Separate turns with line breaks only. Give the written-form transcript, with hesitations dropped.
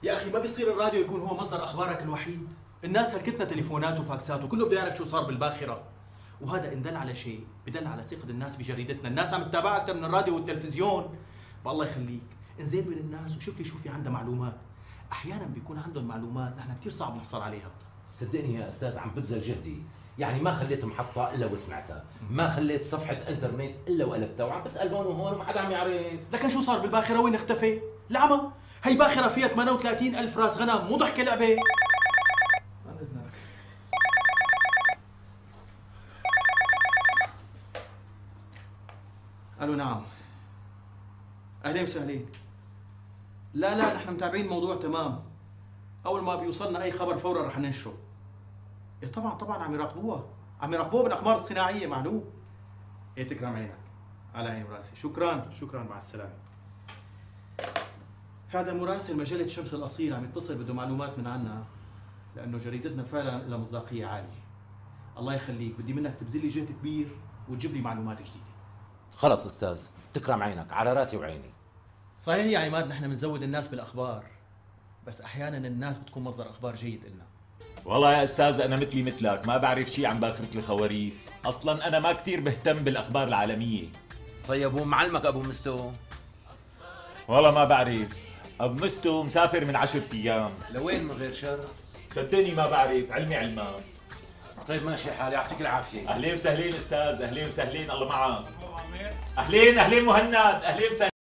يا اخي ما بيصير الراديو يكون هو مصدر اخبارك الوحيد. الناس هلكتنا تليفونات وفاكسات وكله بده يعرف شو صار بالباخره، وهذا ان دل على شيء بدل على ثقه الناس بجريدتنا. الناس عم تتابع اكثر من الراديو والتلفزيون. بالله يخليك انزل بين الناس وشوف لي شو في عندها معلومات. احيانا بيكون عندهم معلومات نحن كثير صعب نحصل عليها.
صدقني يا استاذ عم ببذل جهدي، يعني ما خليت محطة إلا وسمعتها، ما خليت صفحة انترنت إلا وقلبتها، وعم بسأل هون وهون وما حدا عم يعرف.
لكن شو صار بالباخره؟ وين اختفي؟ العمى. هي باخره فيها 38,000 راس غنم، مو ضحكه لعبه. عن اذنك. الو نعم. اهلين وسهلين. لا نحن متابعين الموضوع تمام. اول ما بيوصلنا اي خبر فورا رح ننشره. إيه طبعا عم يراقبوها بالاقمار الصناعيه معلوم. إيه تكرم عينك. على عيني وراسي. شكرا مع السلامه. هذا مراسل مجله الشمس الاصيل عم يتصل بده معلومات من عنا، لانه جريدتنا فعلا لها مصداقيه عاليه. الله يخليك، بدي منك تبذل لي جهد كبير وتجيب لي معلومات جديده.
خلص استاذ، تكرم عينك، على راسي وعيني.
صحيح يا عماد، نحن بنزود الناس بالاخبار، بس احيانا الناس بتكون مصدر اخبار جيد إلنا.
والله يا استاذ انا مثلي مثلك ما بعرف شيء عن باخرة الخواريف، اصلا انا ما كثير بهتم بالاخبار العالميه.
طيب ومعلمك ابو مستو؟
والله ما بعرف، ابو مستو مسافر من 10 ايام.
لوين من غير شر؟
صدقني ما بعرف، علمي علمان.
طيب ماشي حال، يعطيك العافيه.
اهلين وسهلين استاذ، اهلين وسهلين، الله معك. اهلين مهند، اهلين وسهلين.